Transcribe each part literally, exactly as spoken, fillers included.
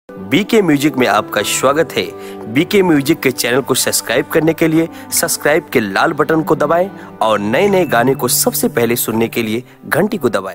बीके म्यूजिक में आपका स्वागत है। बीके म्यूजिक के चैनल को सब्सक्राइब करने के लिए सब्सक्राइब के लाल बटन को दबाएं और नए नए गाने को सबसे पहले सुनने के लिए घंटी को दबाएं।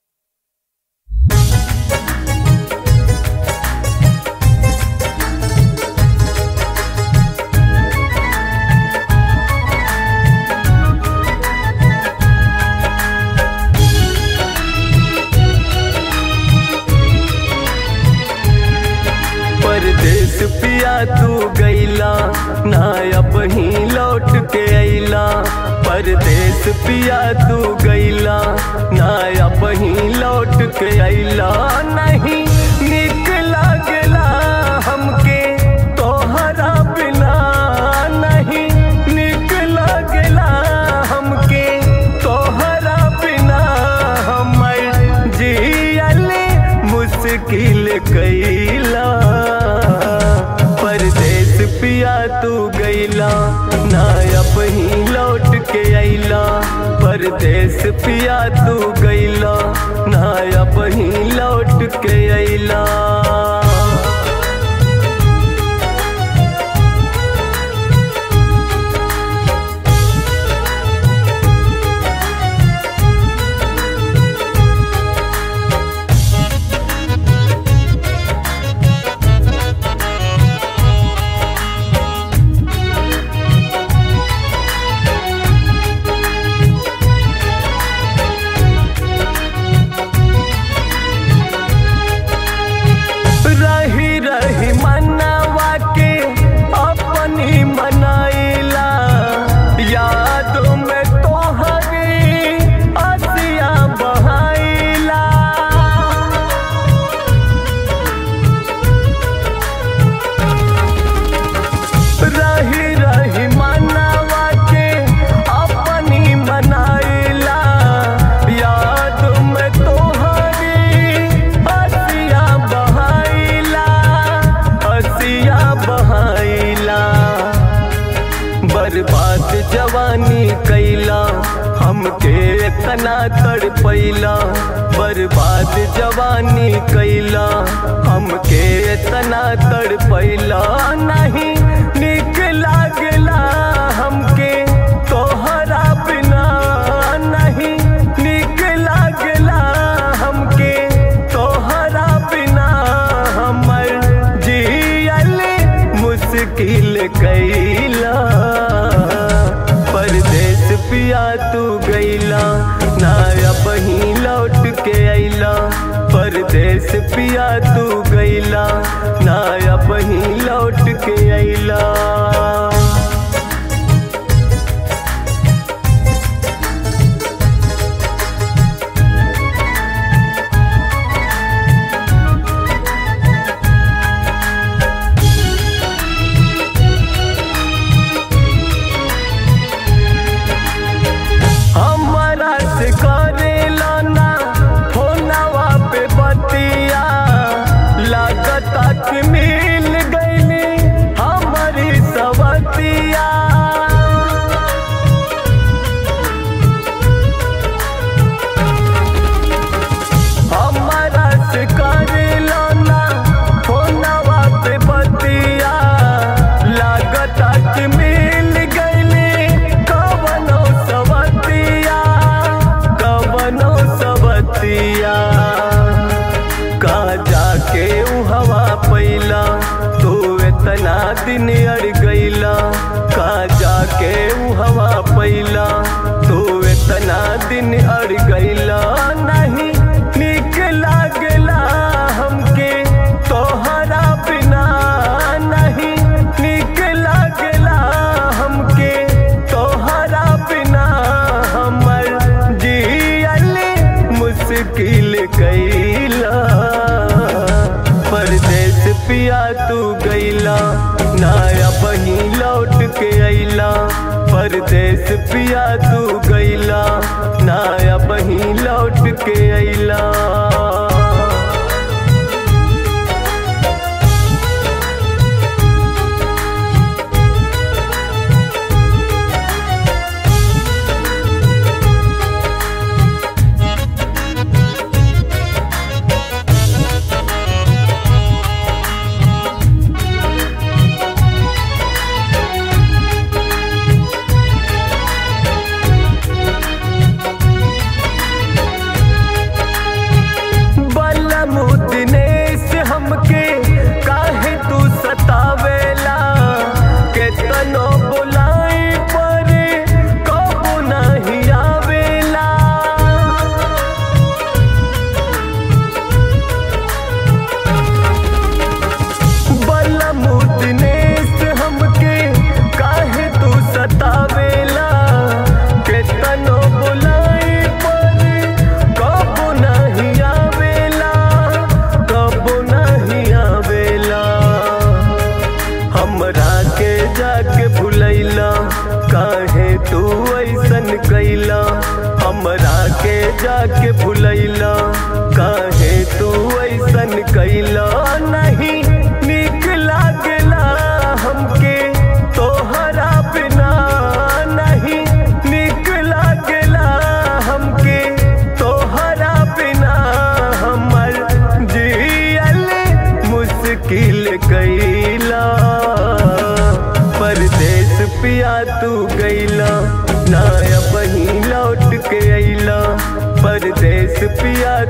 परदेस पिया तू गईला ना अब ही लौट के अइला। परदेस पिया तू गईला ना अब ही लौट के अइला। नहीं निक लागला हमके तोहरा बिना, नहीं निक लागला हमके तोहरा बिना। हमर जियल मुश्किल कइला। परदेस पिया तू गईला ना अब ही लौट के अइला। परदेस पिया तू गईला ना अब ही लौट के अइला। रही रही मनवा के अपनी मनाइला। यादों में तोहरी आसिया बहाइला। रही रही मनवा के अपनी मनाइला। यादों में तोहरी आसिया बहाइला, आसिया बहाइला। बर्बाद जवानी कैला हमके इतना तड़पैला। बर्बाद जवानी कैला हमके इतना तड़पैला। नहीं निक लागला हमके तोहरा बिना, नहीं निक लागला हमके तोहरा बिना। हमर जियल मुश्किल कइला। परदेस पिया तू गईला ना अब ही लौट के अइला। परदेस पिया तू गईला ना अब ही लौट के अइला। हमारा से करेला ना फोनवा पे बतिया। लागता कि मिल गईली हमारी सवतिया। हमारा से करेला ना फोनवा पे बतिया। लागता कि मिल गईली कवनो सवतिया, कवनो सवतिया। का जाके उ हवा पैला तू इतना दिन अड़ गईला। का जाके उ हवा पैला तू इतना दिन अड़ गईला। नहीं निक लागला हमके तोहरा बिना, नहीं निक लागला हमके तोहरा बिना। हमर जियल मुश्किल कइला। परदेस पिया तू गईला ना अब ही लौट के अइला। परदेस पिया तू गईला ना अब ही लौट के अइला। जाके भुलैला, काहे तू ऐसन कैला, नहीं निक लागेला हमके तोहरा बिना, नहीं निक लागेला हमके तोहरा बिना, हमर जियल मुश्किल कैला। परदेस पिया तू गैला, ना अब ही लौट के अइला, परदेस पिया